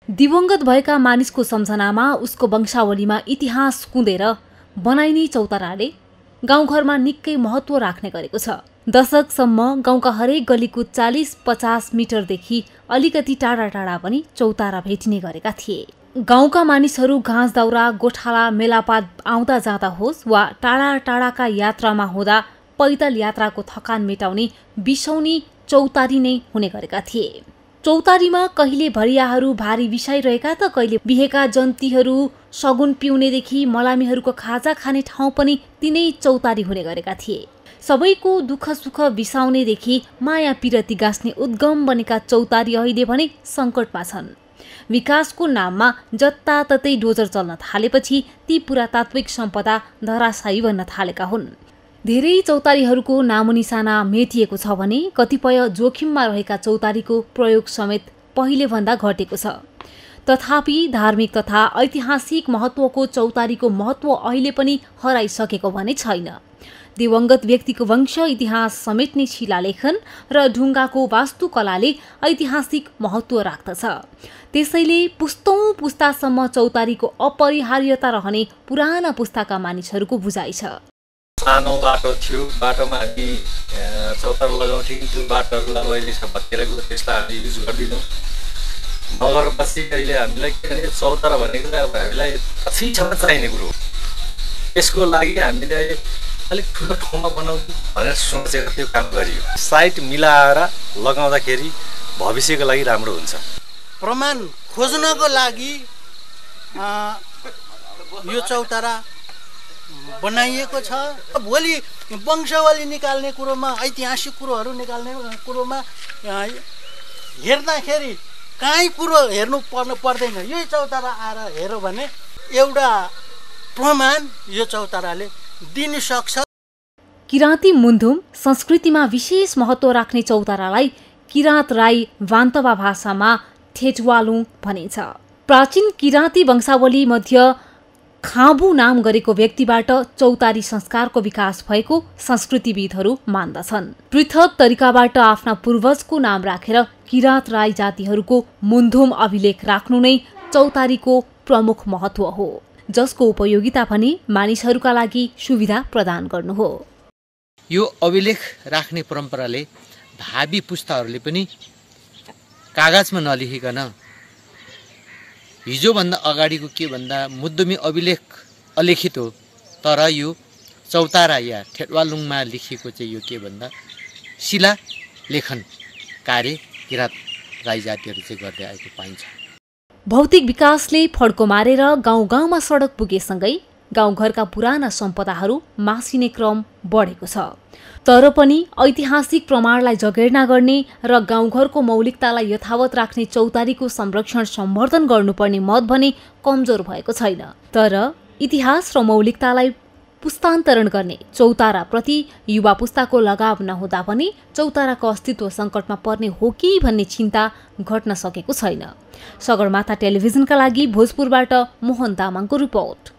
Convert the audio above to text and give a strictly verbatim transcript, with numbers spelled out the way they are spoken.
दिवंगत भएका मानिसको सम्झनामा उसको वंशावलीमा इतिहास कुँदेर बनाइने चौताराले गाउँघरमा निकै महत्त्व राख्ने गरेको छ। दशकसम्म गाउँका हरेक गलीको चालीस पचास मिटरदेखि अलिकति टाढा टाढा पनि चौतारा भेटिने गरेका थिए। गाउँका मानिसहरू घाँस दाउरा गोठाला मेलापात आउँदा जाँदा होस् वा टाढा टाढाका यात्रामा हुँदा पैदल यात्राको थकान मेटाउने बिसौनी चौतारी नै हुने गरेका थिए। चौतारीमा कहिले भरियाहरू भारी बिसाइरहेका त कहिले बिहेका जन्तीहरू सगुन पिउनेदेखि मलामीहरूको खाजा खाने ठाउँ पनि तिनै चौतारी हुने गरेका थिए। सबैको दुःख सुख बिसाउनेदेखि माया पिरती गाँस्ने उद्गम बनेका चौतारी अहिले भने सङ्कटमा छन्। विकासको नाममा जताततै डोजर चल्न थालेपछि ती पुरातात्विक सम्पदा धराशायी बन्न थालेका हुन्। धेरै चौतारीहरूको नामोनिशाना मेटिएको छ भने कतिपय जोखिममा रहेका चौतारीको प्रयोग समेत पहिलेभन्दा घटेको छ। तथापि धार्मिक तथा ऐतिहासिक महत्त्वको चौतारीको महत्त्व अहिले पनि हराइसकेको भने छैन। दिवंगत व्यक्तिको वंश इतिहास समेट्ने शिलालेखन र ढुङ्गाको वास्तुकलाले ऐतिहासिक महत्त्व राख्दछ। त्यसैले पुस्तौं पुस्तासम्म चौतारीको अपरिहार्यता रहने पुराना पुस्ताका मानिसहरूको बुझाइ छ। सानो बाटो थियो, बाटोमा हामी चौतारा लगाउँथ्यौँ। त्यो बाटोहरूलाई अहिले भत्केर गयो, त्यसलाई हामी युज गर्दैनौँ। नगरपछि अहिले हामीलाई के भने चौतारा भनेको अब हामीलाई अछिसम्म चाहिने कुरो। यसको लागि हामीले अलिक ठुलो ठाउँमा बनाउँ भनेर सोचेर त्यो काम गरियो। साइट मिलाएर लगाउँदाखेरि भविष्यको लागि राम्रो हुन्छ। प्रमाण खोज्नको लागि यो चौतारा बनाइएको छ। भोलि वंशावली निकाल्ने कुरोमा ऐतिहासिक कुरोहरू निकाल्ने कुरोमा हेर्दाखेरि काहीँ कुरो हेर्नु पर्नु पर्दैन। यही चौतारा आएर हेऱ्यो भने एउटा प्रमाण यो चौताराले दिन सक्छ। किराँती मुन्धुम संस्कृतिमा विशेष महत्त्व राख्ने चौतारालाई किराँत राई वान्तवा भाषामा ठेटवालुङ भनिन्छ। प्राचीन किराँती वंशावली मध्य खाबु नाम गरेको व्यक्तिबाट चौतारी संस्कारको विकास भएको संस्कृतिविदहरू मान्दछन्। पृथक तरिकाबाट आफ्ना पूर्वजको नाम राखेर किराँत राई जातिहरूको मुन्धुम अभिलेख राख्नु नै चौतारीको प्रमुख महत्त्व हो, जसको उपयोगिता पनि मानिसहरूका लागि सुविधा प्रदान गर्नु हो। यो अभिलेख राख्ने परम्पराले भावी पुस्ताहरूले पनि कागजमा नलेखिकन हिजोभन्दा अगाडिको के भन्दा मुद्दुमी अभिलेख अलिखित हो, तर यो चौतारा या ठेटवालुङमा लेखिएको चाहिँ यो के भन्दा शिला लेखन कार्य किराँत राई जातिहरू चाहिँ गर्दै आएको पाइन्छ। भौतिक विकासले फड्को मारेर गाउँ गाउँमा सडक पुगेसँगै गाउँघरका पुराना सम्पदाहरू मासिने क्रम बढेको छ। तर पनि ऐतिहासिक प्रमाणलाई जगेर्ना गर्ने र गाउँघरको मौलिकतालाई यथावत राख्ने चौतारीको संरक्षण सम्वर्धन गर्नुपर्ने मत भने कमजोर भएको छैन। तर इतिहास र मौलिकतालाई पुस्तान्तरण गर्ने चौताराप्रति युवा पुस्ताको लगाव नहुँदा पनि चौताराको अस्तित्व सङ्कटमा पर्ने हो कि भन्ने चिन्ता घट्न सकेको छैन। सगरमाथा टेलिभिजनका लागि भोजपुरबाट मोहन तामाङको रिपोर्ट।